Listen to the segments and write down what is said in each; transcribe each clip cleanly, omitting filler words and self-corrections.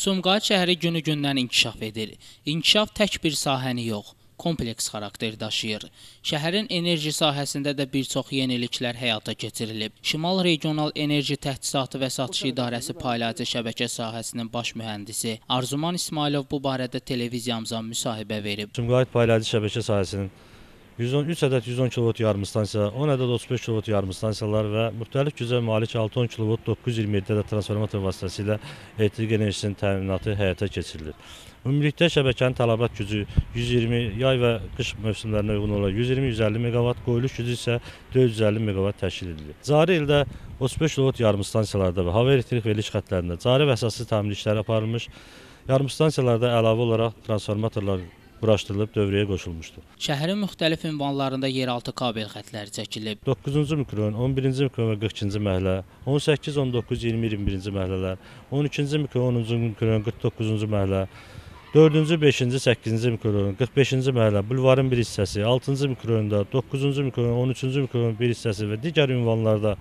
Sumqayıt şəhəri günü-gündən inkişaf edir. İnkişaf tək bir sahəni yox, kompleks xarakter daşıyır. Şəhərin enerji sahəsində də bir çox yeniliklər həyata keçirilib. Şimal Regional Enerji Təchizatı və Satışı İdarəsi Paylayıcı Şəbəkə sahəsinin baş mühəndisi Arzuman İsmailov bu barədə televiziyamıza müsahibə verib. Sumqayıt Paylayıcı Şəbəkə sahəsinin 3 ədəd 110 kV yarımstansiya, 10 ədəd 35 kV yarımstansiyalar və müxtəlif gücə malik 610 kV 927 ədəd transformator vasitəsilə elektrik enerjisinin təminatı həyata keçirilir. Ümumilikdə şəbəkənin tələbat gücü 120, yay və qış mövsümlərinə uyğun olaraq 120-150 MW, qoyuluş gücü isə 450 MW təşkil edilir. Cari ildə 35 kV yarımstansiyalarda və hava elektrik veriliş xətlərində cari və əsaslı təmin işləri aparılmış. Yarımstansiyalarda əlavə olaraq transformatorlar quraşdırılıb dövrəyə qoşulmuşdur. Şəhərin müxtəlif ünvanlarında yeraltı kabel xətləri çəkilib. 9-cu mikrorayon, 11-ci mikrorayon və 42-ci məhəllə, 18, 19, 20, 21-ci məhəllələr, 12-ci mikrorayon, 10-cu mikrorayon, 49-cu məhəllə, 4-cü, 5-ci, 8-ci mikrorayon, 45-ci məhəllə, bulvarın bir hissəsi, 6-cı mikrorayonda, 9-cu mikrorayon, 13-cü mikrorayon bir hissəsi və digər ünvanlarda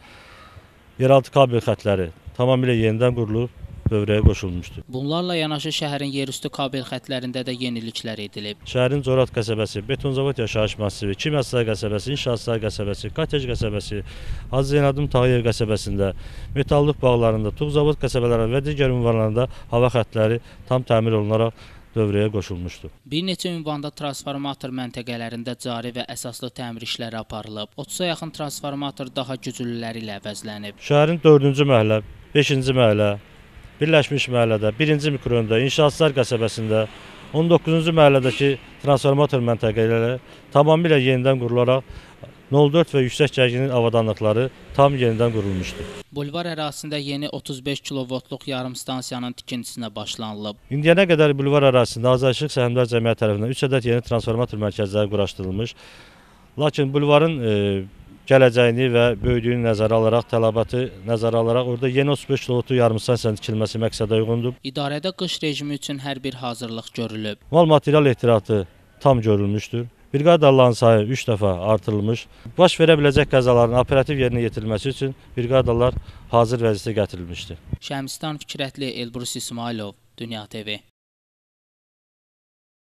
yeraltı kabel xətləri tamamilə yenidən qurulub dövrəyə qoşulmuşdur. Bunlarla yanaşı şəhərin yerüstü kabel xətlərində də yeniliklər edilib. Şəhərin Corat qəsəbəsi, Betonzavod yaşayış masivi, Kimyaslar qəsəbəsi, İnşaatçılar qəsəbəsi, Kotec qəsəbəsi, Hacı Zeynalabdin Tağıyev qəsəbəsində, Metallıq bağlarında, Tuğzavod qəsəbələrində və digər ünvanlarında hava xətləri tam təmir olunaraq dövrəyə qoşulmuşdur. Bir neçə ünvanda transformator məntəqələrində cari və əsaslı təmir işləri aparılıb. 30-a yaxın transformator daha güclüləri ilə əvəzlənib. Şəhərin 4-cü məhəllə, 5-ci məhəllə, Birləşmiş məhəllədə, 1-ci mikrorayonda, İnşaatçılar qəsəbəsində, 19-cu məhəllədəki transformator məntəqələri tamamilə yenidən qurularaq 04 və yüksək gərginlik avadanlıqları tam yenidən qurulmuşdur. Bulvar ərazisində yeni 35 kV-luq yarımstansiyanın tikintisinə başlanılıb. İndiyənə qədər bulvar ərazisində Azərişıq Səhmdar Cəmiyyət tərəfindən 3 ədəd yeni transformator mərkəzləri quraşdırılmış. Lakin bulvarın gələcəyini və böyüdüyünü nəzərə alaraq, tələbatı nəzərə alaraq orada yeni 35 kV yarımstansiyanın tikilməsi məqsədə uyğundur. İdarədə qış rejimi üçün hər bir hazırlıq görülüb. Mal material ehtiyatı tam görülmüşdür. Briqadaların sayı 3 dəfə artırılmış. Baş verə biləcək qəzaların operativ yerinə yetirilməsi üçün briqadalar hazır vəziyyətə gətirilmişdir. Şəmstan Fikrətli, Elbrus İsmailov, Dünya TV.